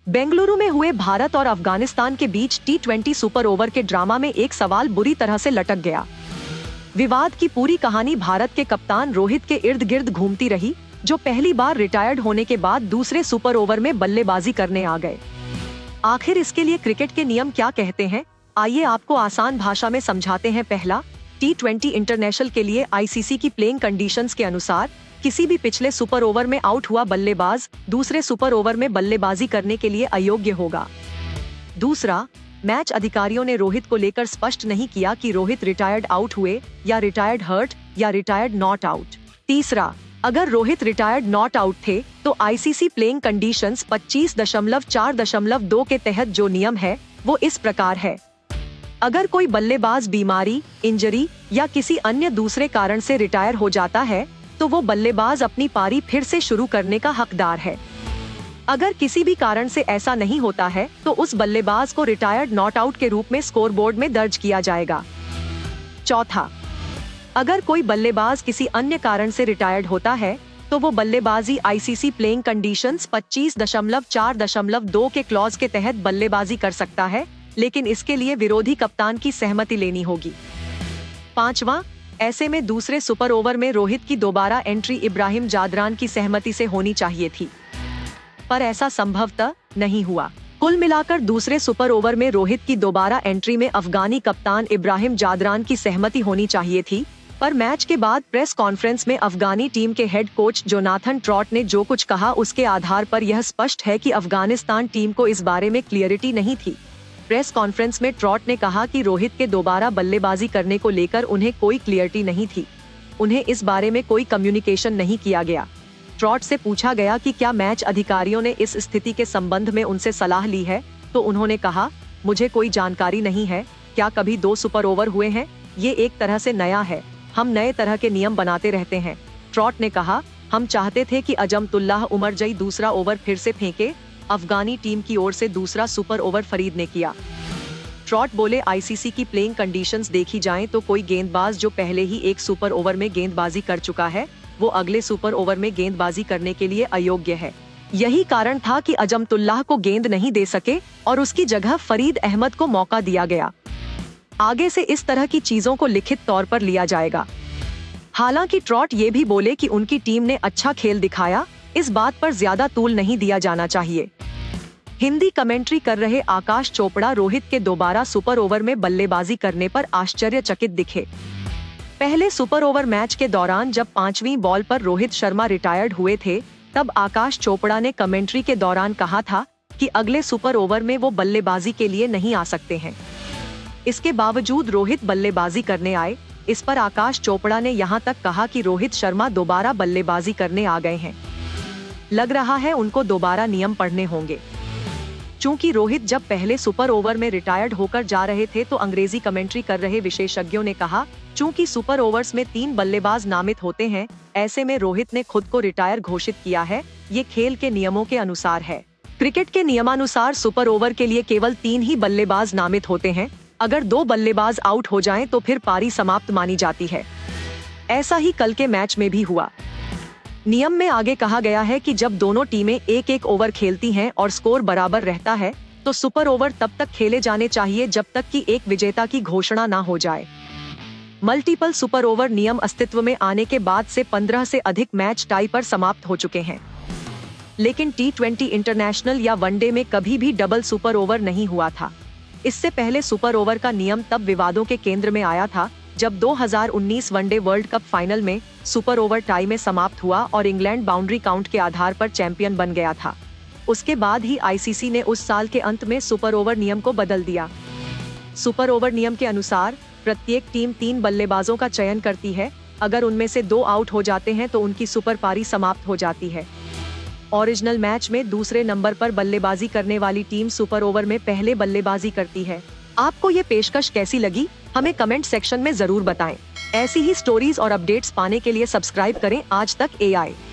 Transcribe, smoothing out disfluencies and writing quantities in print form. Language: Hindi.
बेंगलुरु में हुए भारत और अफगानिस्तान के बीच T20 सुपर ओवर के ड्रामा में एक सवाल बुरी तरह से लटक गया। विवाद की पूरी कहानी भारत के कप्तान रोहित के इर्द गिर्द घूमती रही, जो पहली बार रिटायर्ड होने के बाद दूसरे सुपर ओवर में बल्लेबाजी करने आ गए। आखिर इसके लिए क्रिकेट के नियम क्या कहते हैं, आइए आपको आसान भाषा में समझाते हैं। पहला, T20 इंटरनेशनल के लिए ICC की प्लेइंग कंडीशंस के अनुसार किसी भी पिछले सुपर ओवर में आउट हुआ बल्लेबाज दूसरे सुपर ओवर में बल्लेबाजी करने के लिए अयोग्य होगा। दूसरा, मैच अधिकारियों ने रोहित को लेकर स्पष्ट नहीं किया कि रोहित रिटायर्ड आउट हुए या रिटायर्ड हर्ट या रिटायर्ड नॉट आउट। तीसरा, अगर रोहित रिटायर्ड नॉट आउट थे तो ICC प्लेइंग कंडीशंस 25.4.2 के तहत जो नियम है वो इस प्रकार है। अगर कोई बल्लेबाज बीमारी, इंजरी या किसी अन्य दूसरे कारण से रिटायर हो जाता है तो वो बल्लेबाज अपनी पारी फिर से शुरू करने का हकदार है। अगर किसी भी कारण से ऐसा नहीं होता है तो उस बल्लेबाज को रिटायर्ड नॉट आउट के रूप में स्कोरबोर्ड में दर्ज किया जाएगा। चौथा, अगर कोई बल्लेबाज किसी अन्य कारण से रिटायर्ड होता है तो वो बल्लेबाजी ICC प्लेइंग कंडीशंस 25.4.2 के क्लॉज के तहत बल्लेबाजी कर सकता है, लेकिन इसके लिए विरोधी कप्तान की सहमति लेनी होगी। पांचवा, ऐसे में दूसरे सुपर ओवर में रोहित की दोबारा एंट्री इब्राहिम जादरान की सहमति से होनी चाहिए थी, पर ऐसा संभवतः नहीं हुआ। कुल मिलाकर दूसरे सुपर ओवर में रोहित की दोबारा एंट्री में अफगानी कप्तान इब्राहिम जादरान की सहमति होनी चाहिए थी, पर मैच के बाद प्रेस कॉन्फ्रेंस में अफगानी टीम के हेड कोच जोनाथन ट्रॉट ने जो कुछ कहा उसके आधार पर यह स्पष्ट है कि अफगानिस्तान टीम को इस बारे में क्लियरिटी नहीं थी। प्रेस कॉन्फ्रेंस में ट्रॉट ने कहा कि रोहित के दोबारा बल्लेबाजी करने को लेकर उन्हें कोई क्लियरिटी नहीं थी, उन्हें इस बारे में कोई कम्युनिकेशन नहीं किया गया। ट्रॉट से पूछा गया कि क्या मैच अधिकारियों ने इस स्थिति के संबंध में उनसे सलाह ली है, तो उन्होंने कहा, मुझे कोई जानकारी नहीं है। क्या कभी 2 सुपर ओवर हुए हैं? ये एक तरह से नया है, हम नए तरह के नियम बनाते रहते हैं। ट्रॉट ने कहा, हम चाहते थे कि अजमतुल्लाह उमरजई दूसरा ओवर फिर से फेंके। अफगानी टीम की ओर से दूसरा सुपर ओवर फरीद ने किया। ट्रॉट बोले, ICC की प्लेइंग कंडीशंस देखी जाएं तो कोई गेंदबाज जो पहले ही एक सुपर ओवर में गेंदबाजी कर चुका है वो अगले सुपर ओवर में गेंदबाजी करने के लिए अयोग्य है। यही कारण था कि अजमतुल्लाह को गेंद नहीं दे सके और उसकी जगह फरीद अहमद को मौका दिया गया। आगे से इस तरह की चीजों को लिखित तौर पर लिया जाएगा। हालांकि ट्रॉट ये भी बोले कि उनकी टीम ने अच्छा खेल दिखाया, इस बात पर ज्यादा तूल नहीं दिया जाना चाहिए। हिंदी कमेंट्री कर रहे आकाश चोपड़ा रोहित के दोबारा सुपर ओवर में बल्लेबाजी करने पर आश्चर्यचकित दिखे। पहले सुपर ओवर मैच के दौरान जब 5वीं बॉल पर रोहित शर्मा रिटायर्ड हुए थे, तब आकाश चोपड़ा ने कमेंट्री के दौरान कहा था कि अगले सुपर ओवर में वो बल्लेबाजी के लिए नहीं आ सकते हैं। इसके बावजूद रोहित बल्लेबाजी करने आए। इस पर आकाश चोपड़ा ने यहाँ तक कहा कि रोहित शर्मा दोबारा बल्लेबाजी करने आ गए हैं, लग रहा है उनको दोबारा नियम पढ़ने होंगे। चूंकि रोहित जब पहले सुपर ओवर में रिटायर्ड होकर जा रहे थे तो अंग्रेजी कमेंट्री कर रहे विशेषज्ञों ने कहा, चूंकि सुपर ओवर्स में 3 बल्लेबाज नामित होते हैं, ऐसे में रोहित ने खुद को रिटायर घोषित किया है। ये खेल के नियमों के अनुसार है। क्रिकेट के नियमानुसार सुपर ओवर के लिए केवल 3 ही बल्लेबाज नामित होते हैं। अगर 2 बल्लेबाज आउट हो जाएं तो फिर पारी समाप्त मानी जाती है। ऐसा ही कल के मैच में भी हुआ। नियम में आगे कहा गया है कि जब दोनों टीमें 1-1 ओवर खेलती हैं और स्कोर बराबर रहता है तो सुपर ओवर तब तक खेले जाने चाहिए जब तक कि एक विजेता की घोषणा ना हो जाए। मल्टीपल सुपर ओवर नियम अस्तित्व में आने के बाद से 15 से अधिक मैच टाई पर समाप्त हो चुके हैं, लेकिन T20 इंटरनेशनल या वनडे में कभी भी डबल सुपर ओवर नहीं हुआ था। इससे पहले सुपर ओवर का नियम तब विवादों के केंद्र में आया था जब 2019 वनडे वर्ल्ड कप फाइनल में सुपर ओवर टाई में समाप्त हुआ और इंग्लैंड बाउंड्री काउंट के आधार पर चैंपियन बन गया था। उसके बाद ही ICC ने उस साल के अंत में सुपर ओवर नियम को बदल दिया। सुपर ओवर नियम के अनुसार प्रत्येक टीम 3 बल्लेबाजों का चयन करती है। अगर उनमें से 2 आउट हो जाते हैं तो उनकी सुपर पारी समाप्त हो जाती है। ओरिजिनल मैच में दूसरे नंबर पर बल्लेबाजी करने वाली टीम सुपर ओवर में पहले बल्लेबाजी करती है। आपको ये पेशकश कैसी लगी, हमें कमेंट सेक्शन में जरूर बताएं। ऐसी ही स्टोरीज और अपडेट्स पाने के लिए सब्सक्राइब करें आज तक AI।